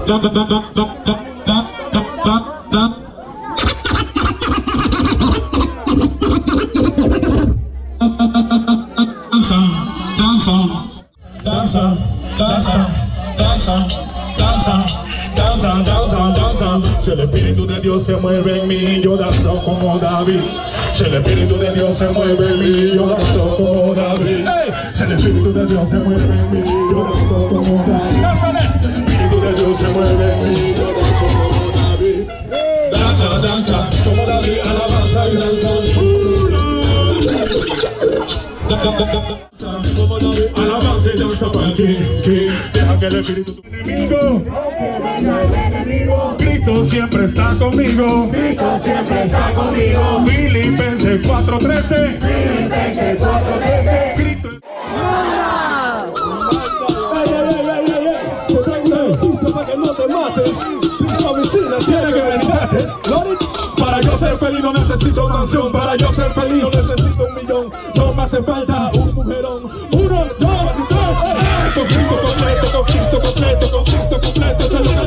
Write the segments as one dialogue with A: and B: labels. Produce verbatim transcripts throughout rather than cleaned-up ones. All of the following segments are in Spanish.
A: danza, danza, danza, danza, danza, danza, danza. Si el Espíritu de Dios se mueve en mí, yo danzo como David. Si el Espíritu de Dios se mueve en mí, yo danzo como David. Si el Espíritu de Dios se mueve en mí, yo danzo como David. Si el Espíritu de Dios se mueve en mí, yo danzo como David. Danza, danza, como David, alabanza y danza. Como David, alabanza y danza para el King, King. Deja que el Espíritu tu enemigo, aunque venga el enemigo, Cristo siempre está conmigo.
B: Cristo siempre está conmigo.
A: Filipenses cuatro trece.
B: Filipenses cuatro trece.
A: Cristo.
B: ¡Hola!
A: ¡Ey, ey, ey, ey, ey! Te traigo una noticia para que no te mates. La oficina tiene que venirte. Para yo ser feliz no necesito mansión. Para yo ser feliz no necesito un millón. No me hace falta un mujerón. Uno, dos y tres. Con Cristo completo, con Cristo completo, con Cristo completo. Se lo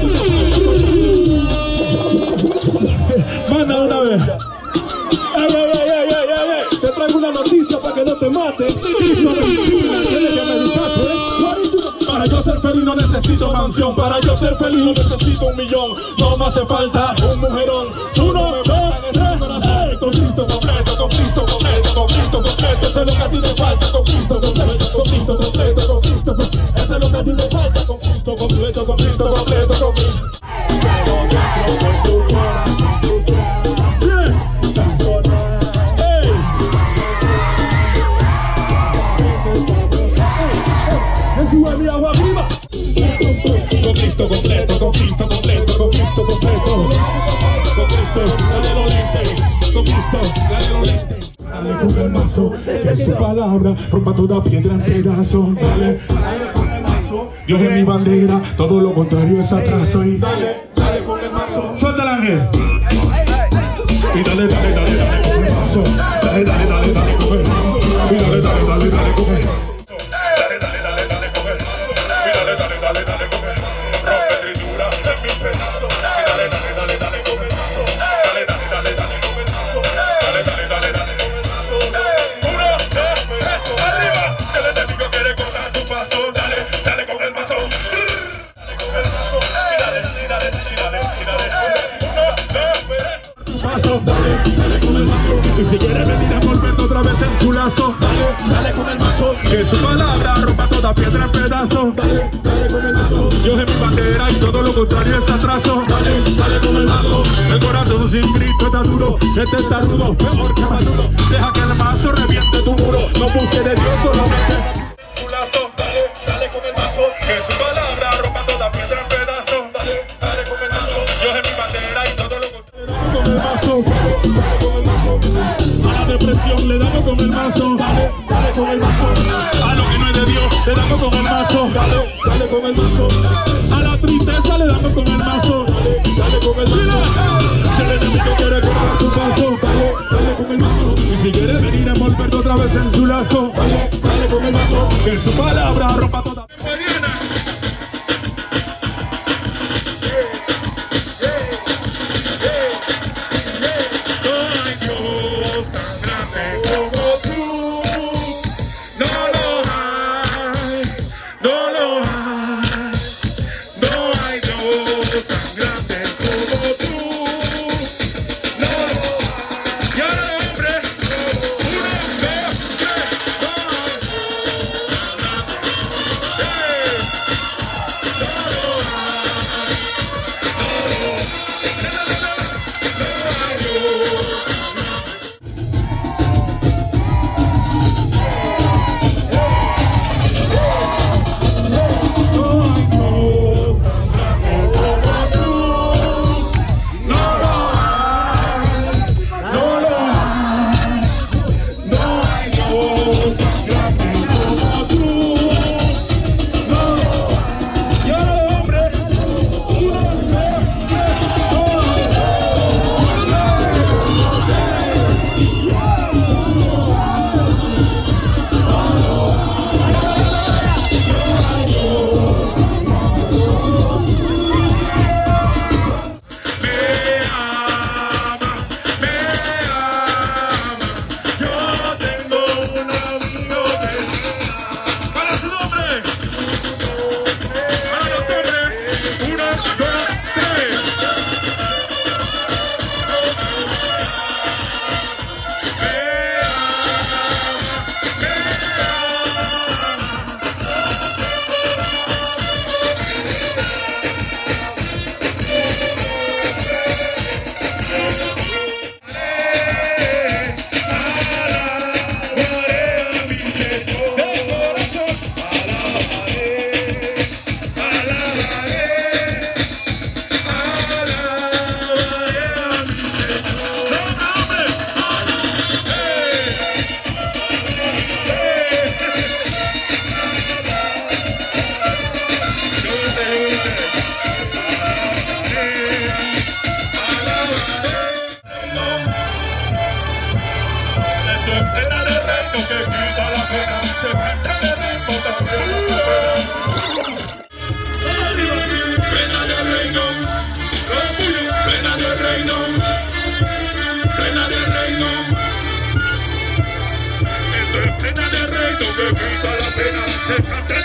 A: manda una vez. Ey, ey, ey, ey, ey, ey, ey. Te traigo una noticia para que no te mates. No tienes que meditarte. Para yo ser feliz no necesito mansión. Para yo ser feliz no necesito un millón. No me hace falta un mujerón. Uno, dos, tres. Con Cristo completo, con Cristo completo, con Cristo completo. Eso es lo que a ti te falta. Con Cristo completo, con Cristo completo, con Cristo completo. Eso es lo que a ti te falta. Con Cristo completo, con Cristo completo, con Cristo. Con Cristo completo, con Cristo completo, con Cristo completo. Con Cristo, dale los lentes. Con Cristo, dale los lentes. Dale con el mazo, que su palabra rompa toda piedra en pedazos. Dale, dale con el mazo. Dios es mi bandera, todo lo contrario es atraso. Y dale, dale con el mazo. Suelta el ángel. Y dale, dale, dale, dale con el mazo. Dale, dale, dale, dale con el mazo. Y dale, dale, dale, dale con el mazo. Y si quieres venir a volverte otra vez en su lazo, dale, dale con el mazo. Que su palabra rompa toda piedra en pedazos. Dale, dale con el mazo. Dios es mi bandera y todo lo contrario es atraso. Dale, dale con el mazo. El corazón sin grito está duro. Este está rudo, peor que maduro. Deja que el mazo reviente tu muro. No busques de Dios solamente su lazo. Dale, dale con el mazo. Que su palabra rompa toda piedra en pedazos. Dale, dale con el mazo. Dios es mi bandera y todo lo contrario con el mazo. A la depresión le damos con el mazo. Dale, dale con el mazo. A lo que no es de Dios le damos con el mazo. Dale, dale con el mazo. A la tristeza le damos con el mazo. Dale, dale con el mazo. Si el enemigo quiere cortar tu paso, dale, dale con el mazo. Y si quiere venir a envolverte otra vez en su lazo, dale, dale con el mazo. Que su palabra rompa toda.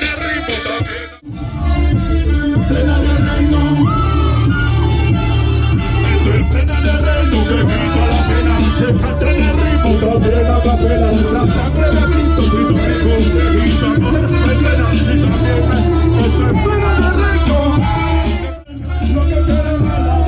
A: el ritmo también. Plena de reino. Esto es plena de reino que quita la pena. Se canta en el ritmo también la capela. La sangre de Cristo, Cristo rico. Y también es plena. Y también esto es plena de reino. Lo que queremos es la